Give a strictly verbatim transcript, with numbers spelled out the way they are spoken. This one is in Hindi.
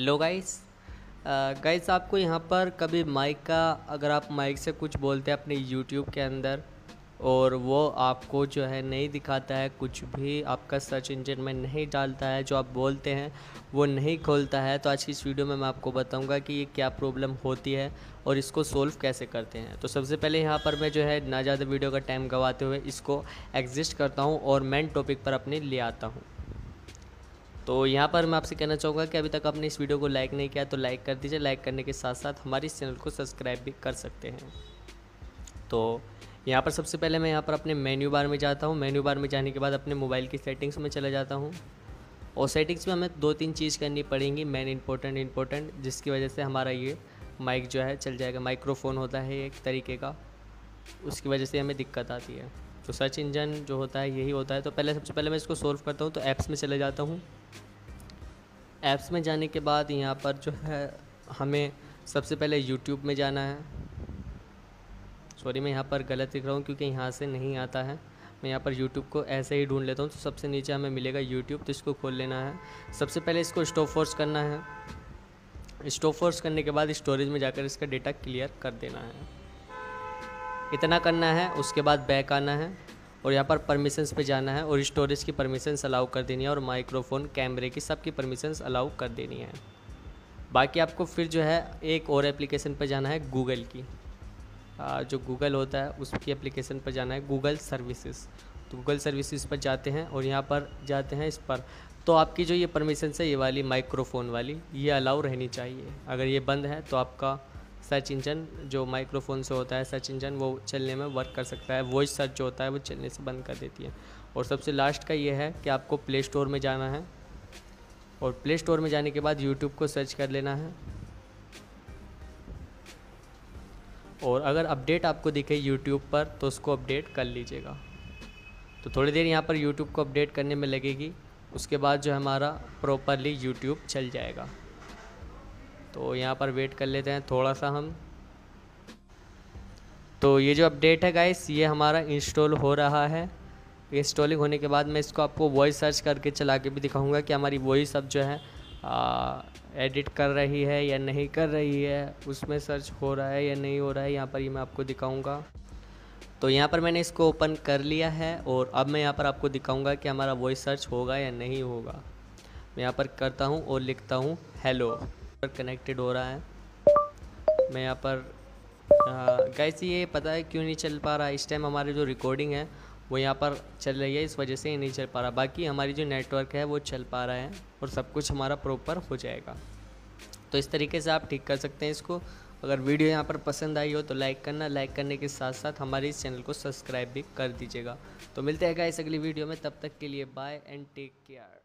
Hello guys. गाइस आपको यहाँ पर कभी माइक का, अगर आप माइक से कुछ बोलते हैं अपने यूट्यूब के अंदर और वो आपको जो है नहीं दिखाता है, कुछ भी आपका सर्च इंजन में नहीं डालता है, जो आप बोलते हैं वो नहीं खोलता है, तो आज की इस वीडियो में मैं आपको बताऊंगा कि ये क्या प्रॉब्लम होती है और इसको सोल्व कैसे करते हैं। तो सबसे पहले यहाँ पर मैं जो है ना ज़्यादा वीडियो का टाइम गवाते हुए इसको एग्जिस्ट करता हूँ और मेन टॉपिक पर अपने ले आता हूँ। तो यहाँ पर मैं आपसे कहना चाहूँगा कि अभी तक आपने इस वीडियो को लाइक नहीं किया तो लाइक कर दीजिए। लाइक करने के साथ साथ हमारे इस चैनल को सब्सक्राइब भी कर सकते हैं। तो यहाँ पर सबसे पहले मैं यहाँ पर अपने मेन्यू बार में जाता हूँ। मेन्यू बार में जाने के बाद अपने मोबाइल की सेटिंग्स में चला जाता हूँ और सेटिंग्स में हमें दो तीन चीज़ करनी पड़ेंगी, मेन इंपॉर्टेंट इंपॉर्टेंट जिसकी वजह से हमारा ये माइक जो है चल जाएगा। माइक्रोफोन होता है एक तरीके का, उसकी वजह से हमें दिक्कत आती है। तो सर्च इंजन जो होता है यही होता है। तो पहले सबसे पहले मैं इसको सोल्व करता हूँ। तो ऐप्स में चले जाता हूँ। ऐप्स में जाने के बाद यहाँ पर जो है हमें सबसे पहले यूट्यूब में जाना है। सॉरी मैं यहाँ पर गलत लिख रहा हूँ क्योंकि यहाँ से नहीं आता है। मैं यहाँ पर यूट्यूब को ऐसे ही ढूंढ लेता हूँ। तो सबसे नीचे हमें मिलेगा यूट्यूब, तो इसको खोल लेना है। सबसे पहले इसको स्टॉप फोर्स करना है। स्टॉप फोर्स करने के बाद स्टोरेज में जाकर इसका डेटा क्लियर कर देना है। इतना करना है। उसके बाद बैक आना है और यहाँ पर परमिशंस पे जाना है और स्टोरेज की परमिशंस अलाउ कर देनी है और माइक्रोफोन, कैमरे की सबकी परमिशंस अलाउ कर देनी है। बाकी आपको फिर जो है एक और एप्लीकेशन पर जाना है, गूगल की आ, जो गूगल होता है उसकी एप्लीकेशन पर जाना है, गूगल सर्विसेज। तो गूगल सर्विसेज पर जाते हैं और यहाँ पर जाते हैं इस पर। तो आपकी जो ये परमिशन है ये वाली माइक्रोफोन वाली, ये अलाउ रहनी चाहिए। अगर ये बंद है तो आपका सर्च इंजन जो माइक्रोफोन से होता है, सर्च इंजन वो चलने में वर्क कर सकता है। वॉइस सर्च जो होता है वो चलने से बंद कर देती है। और सबसे लास्ट का ये है कि आपको प्ले स्टोर में जाना है और प्ले स्टोर में जाने के बाद यूट्यूब को सर्च कर लेना है। और अगर अपडेट आपको दिखे यूट्यूब पर तो उसको अपडेट कर लीजिएगा। तो थोड़ी देर यहाँ पर यूट्यूब को अपडेट करने में लगेगी। उसके बाद जो हमारा प्रॉपरली यूट्यूब चल जाएगा। तो यहाँ पर वेट कर लेते हैं थोड़ा सा हम। तो ये जो अपडेट है गाइस ये हमारा इंस्टॉल हो रहा है। इंस्टॉलिंग होने के बाद मैं इसको आपको वॉइस सर्च करके चला के भी दिखाऊंगा कि हमारी वॉइस अब जो है आ, एडिट कर रही है या नहीं कर रही है, उसमें सर्च हो रहा है या नहीं हो रहा है। यहाँ पर ये मैं आपको दिखाऊंगा। तो यहाँ पर मैंने इसको ओपन कर लिया है और अब मैं यहाँ पर आपको दिखाऊंगा कि हमारा वॉइस सर्च होगा या नहीं होगा। मैं यहाँ पर करता हूँ और लिखता हूँ हेलो, पर कनेक्टेड हो रहा है। मैं यहाँ पर गाइस ये पता है क्यों नहीं चल पा रहा, इस टाइम हमारी जो रिकॉर्डिंग है वो यहाँ पर चल रही है, इस वजह से ये नहीं चल पा रहा। बाकी हमारी जो नेटवर्क है वो चल पा रहा है और सब कुछ हमारा प्रॉपर हो जाएगा। तो इस तरीके से आप ठीक कर सकते हैं इसको। अगर वीडियो यहाँ पर पसंद आई हो तो लाइक करना, लाइक करने के साथ साथ हमारे इस चैनल को सब्सक्राइब भी कर दीजिएगा। तो मिलते हैं गाइस अगली वीडियो में, तब तक के लिए बाय एंड टेक केयर।